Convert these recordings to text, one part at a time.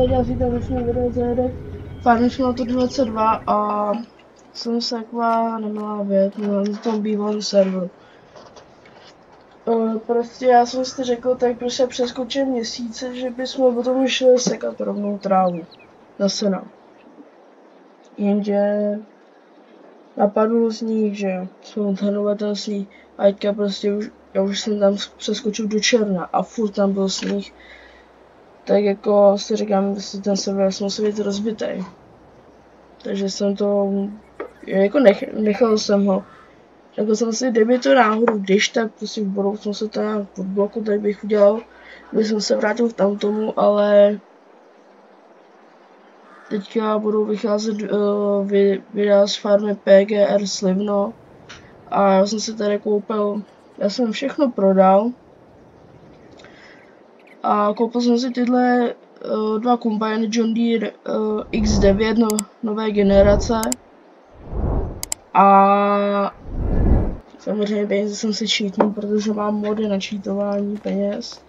lidi, já si tam začnu video zajede. Farmil jsem na to 22 a jsem se taková neměla věc, na tom bývalém serveru. Prostě já jsem si řekl, tak prostě přeskočím měsíce, že bychom potom šli sekat rovnou trávu na sena. Jenže napadl sníh, že jsou tenhle sníh a teďka prostě já už jsem tam přeskočil do června a furt tam byl sníh. Tak jako si říkám, že ten server musel být rozbitý. Takže jsem to, jako nechal jsem ho. Jako jsem si, kdyby to náhodou, když tak prostě v budoucnu se to nějak pod bloku, tak bych udělal, kdyby jsem se vrátil v tamtomu, ale teďka budou vycházet videa z farmy PGR Slivno a já jsem si tady koupil, já jsem všechno prodal a koupil jsem si tyhle dva kombajny John Deere X9 nové generace a samozřejmě peníze jsem si cheatnul, protože mám mody na cheatování peněz.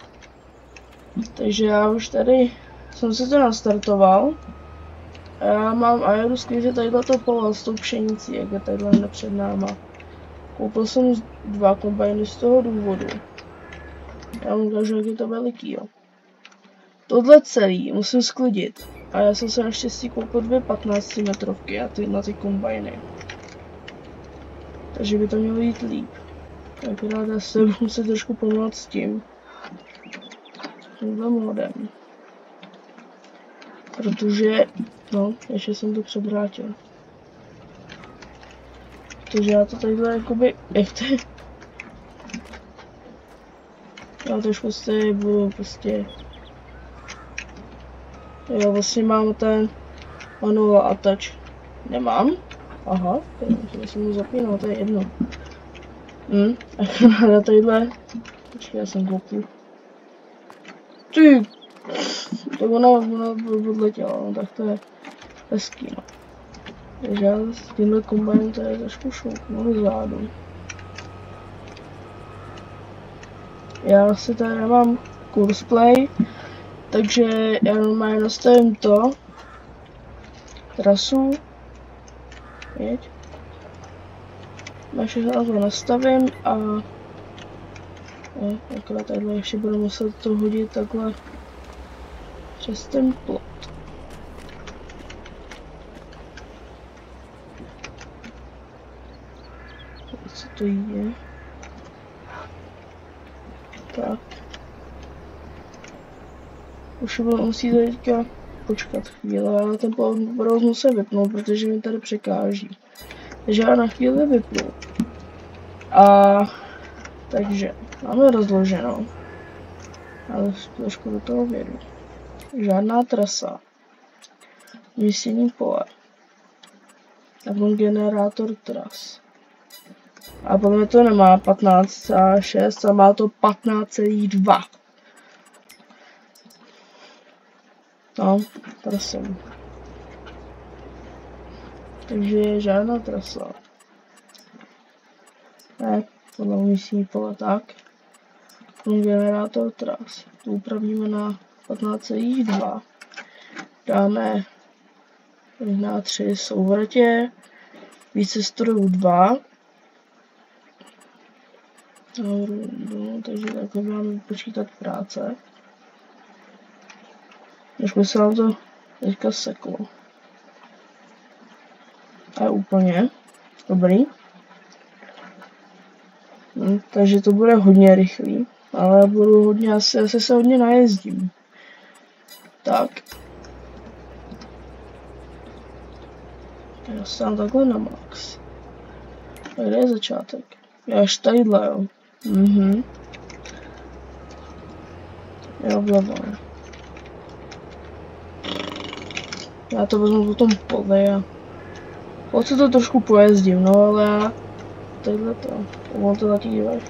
Takže já už tady jsem si to nastartoval. A já mám aeru sklíže tadyhleto pole s tou pšenicí, jak je tadyhle před náma. Koupil jsem dva kombajny z toho důvodu. Já vám ukážu, jak je to veliký, jo. Tohle celý musím sklidit. A já jsem se naštěstí koupil dvě 15 metrovky a na ty kombajny. Takže by to mělo jít líp. Akorát já se musím trošku pomoct s tím. Tímhle modem. Protože, no, ještě jsem to předvrátil. Protože já to tadyhle jakoby, jak to je? Já trošku prostě budu prostě... Jo, vlastně mám ten manual a touch. Nemám? Aha, to jsem mu zapínal, to je jedno. A tadyhle... Počkej, já jsem koupil. Ty! Tak ona odletěla, no tak to je hezký, no. Takže já s tímhle kombajnem tady trošku šouknu dozadu. Já si tady nemám Courseplay, takže já normálně nastavím to. Trasu. Jeď. Na všechno to nastavím a... No, akorát tadyhle ještě budu muset to hodit takhle přes ten plot. Co to je? Tak. Už musí teďka počkat chvíli, ale ten provoz musím vypnout, protože mi tady překáží. Takže já na chvíli vypnu. A takže máme rozloženo. Ale trošku do toho vědu. Žádná trasa. Místění pole. A potom generátor tras. A podle mě to nemá 15,6 a má to 15,2. No, prosím. Takže žádná trasa. Ne, podle místní pole tak. Generátor tras. Tu upravíme na 15,2. Dáme na 3 souvrtě. Více strojů 2. No, takže takhle máme počítat práce. Než by se nám to teďka seklo. A úplně. Dobrý. Takže to bude hodně rychlý. Ale budu hodně, asi se hodně najezdím. Tak. Já jsem takhle na max. A kde je začátek? Já až tadyhle, jo. Jo, vlevo. Já to vezmu po tom pole a... Po co to trošku pojezdím, no ale já... Tadyhle to. On to letí díváš.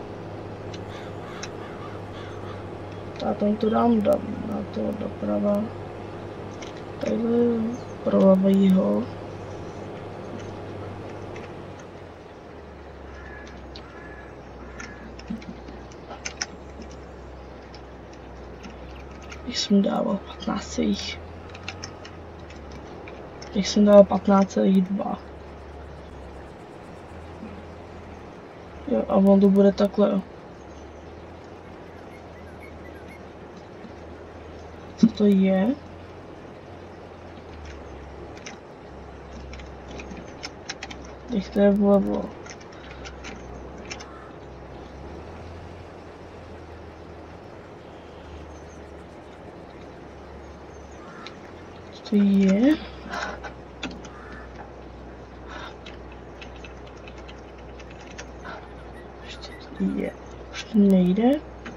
A tam to dám na to doprava. Tadyhle prolevejho. Když jsem dával 15, když jsem dával 15,2. Jo, a on to bude takhle, jo. Co to je? Když to je vlevo. Co to je? Ještě to je. Už to nejde.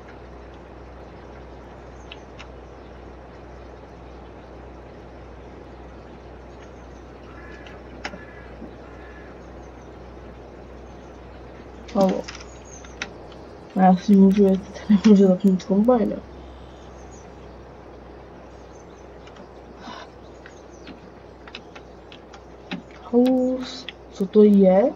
Halo. Já si můžu jet, nemůžu zapnout kombajna. House, co to je?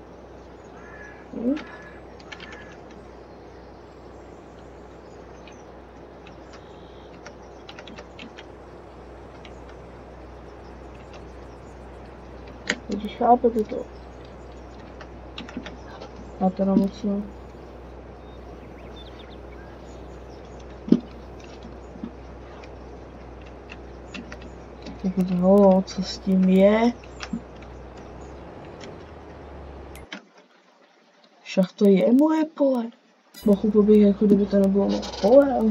Když chápete to. A teda moc ne. Tak holo, co s tím je? Však to je moje pole. Pochopil bych, jako kdyby to nebylo moje pole, ale...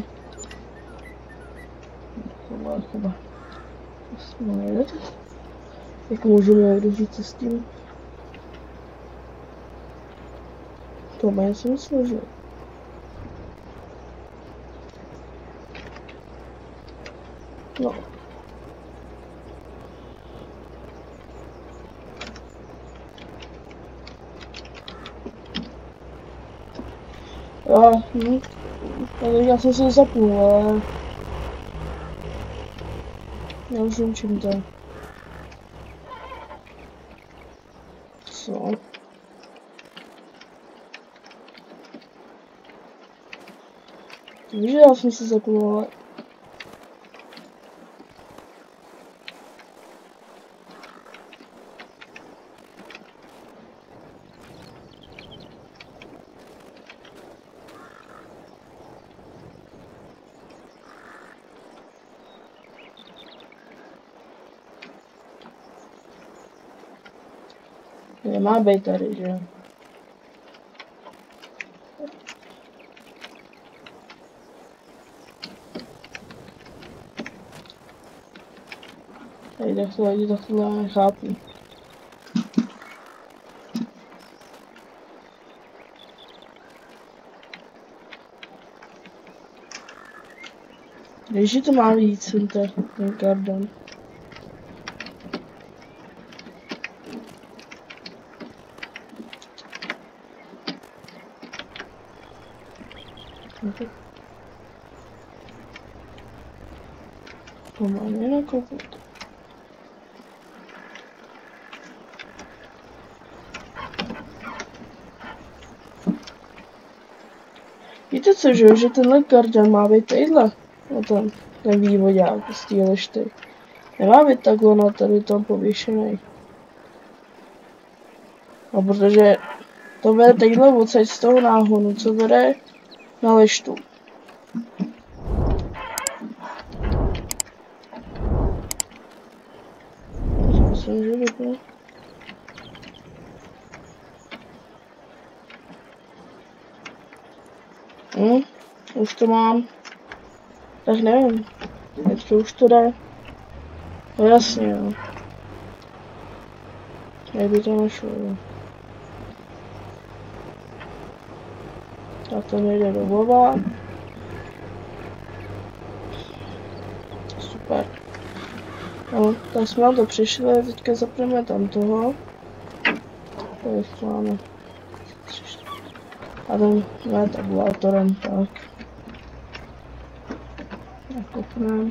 Chyba. No nejdete? Jak můžu někdo říct s tím? To má jsem myslel, že? No. Já jsem se zapnul, ale... Já už vím, čím to je. Co? Víš, že já jsem se zapnul, ale... Nemá být tady, že? Tady takhle nechápu. Víš, že to má víc, ten garden. To mám nenakoupit. Víte co, že tenhle garden má být tadyhle? No ten vývodák z té lišty. Nemá být takhle na tady tam pověšený. No protože to vede tadyhle odsaď z toho náhonu, co vede na lištu. Myslím, že vypadá. Už to mám. Tak nevím. Teď už to jde. No jasně, jo. Jak by to nešlo, jo. Tak to nejde doleva. Super. No, tak jsme na to přišli, teďka zapneme tam toho. Kolik máme? A ten ne tabulátorem, tak. Nakopneme.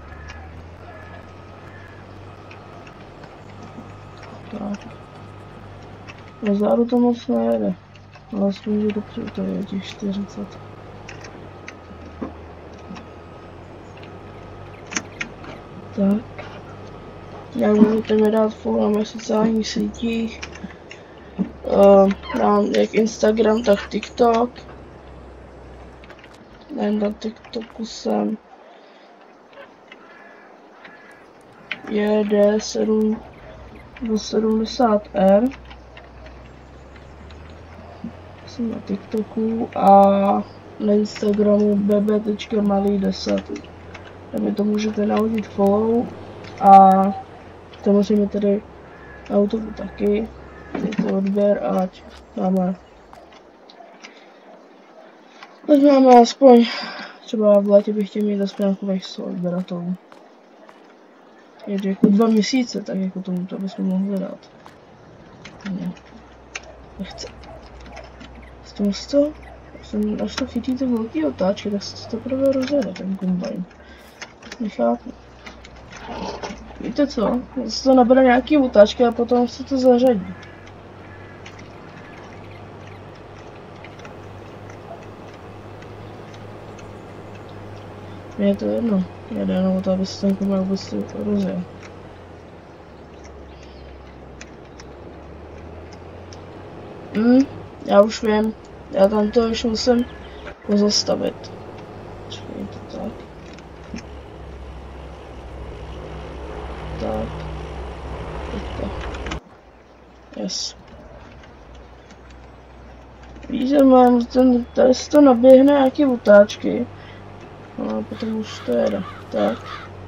Tak. No záru to moc nejede. Ale aspoň, že dopředu to je těch 40. Tak. Jak můžete mi dát follow na mých sociálních sítích. Mám jak Instagram, tak TikTok. Na TikToku jsem je D70R. Jsem na TikToku a na Instagramu bb.malý10. Tam mi to můžete nahodit follow a samozřejmě tady na YouTube taky. Je to odběr, ať máme aspoň, třeba v létě bych chtěl mít aspoň nějakých 100 odběratelů. Je to jako 2 měsíce, tak jako tomu to bychom mohli dát. Ne. Nechce. Až to chytíte velký otáčky, tak se to teprve rozjede, ten kombajn. Nechápu. Víte co? Se to nabere nějaký otáčky a potom se to zařadí. Mně je to jedno. Jde jenom o to, aby se ten kombajn vůbec rozjel. Já už vím. Já tam to už musím pozastavit. Počkejte, tak. Tak. Teďka. Yes. Víte, mám tady se to naběhne nějaký otáčky. No a potom už to jede. Tak.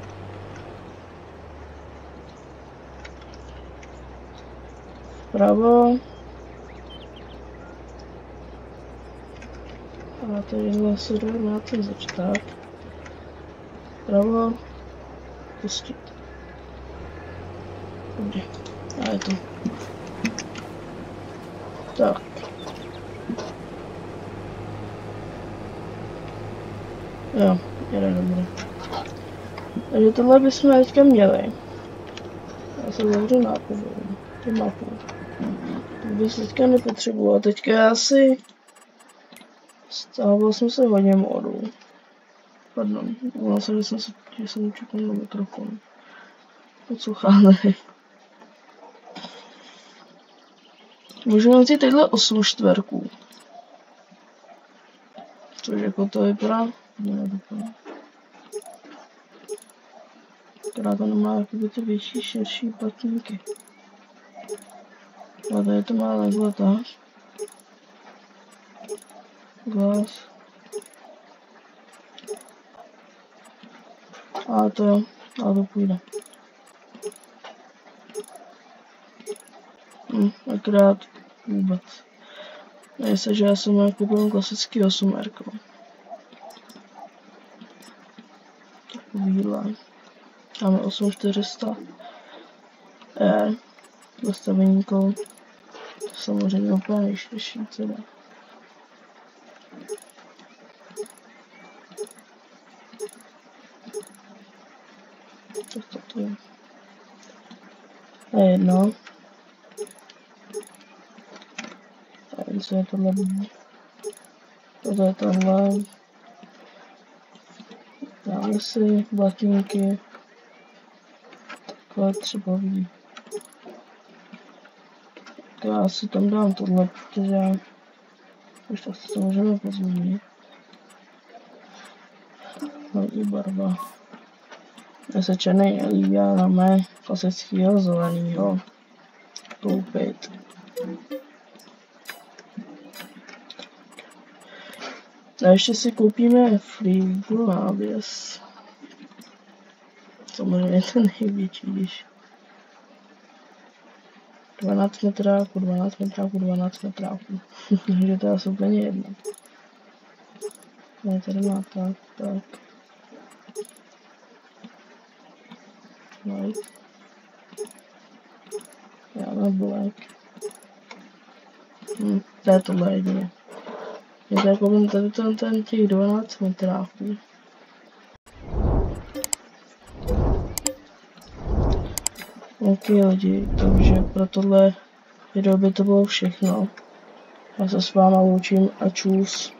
Vpravo. A tady zase jdeme na ten začták. Vpravo. Pustit. Dobře. A je to. Tak. Jo, jde dobře. Takže tohle bychom teďka měli. Já se zavřu nápovu. Tu mapu. To bych teďka nepotřeboval. Teďka já si... Stávala jsem se hodně modů. Pardon, uvolal se, že jsem čekal na mikrofon. Posloucháme. Můžu vzít tyhle 8 čtverků. Což jako to vypadá? Nevypadá. Která to nemá jakoby ty větší, širší platníky. A tady to má takhle tak. Glas. A to půjde. Akorát vůbec. Nejse, že já jsem jako byl klasický 8R. Takovýhle. Máme 8400 R. Dostaveníkou. Samozřejmě úplně nejširší cena. Tak to je. A jedno. A co je tohle? Toto je tohle. Dáme si blatínky. Takhle třeba ví. Já si tam dám tohle, protože už tak si to můžeme pozměnit. Hlavní barva. Mně se černý nelíbí, ale máme klasického zeleného koupit. A ještě si koupíme Frigo návěs. Samozřejmě ten největší, když 12 metráků, 12 metráků, 12 metráků. Takže to je asi úplně jedno. Ne, tady má tak. White. Já mám black. To je tohle jedině. Je to jako ten těch 12 metráků. Ok lidi, takže pro tohle video by to bylo všechno. Já se s váma loučím a čus.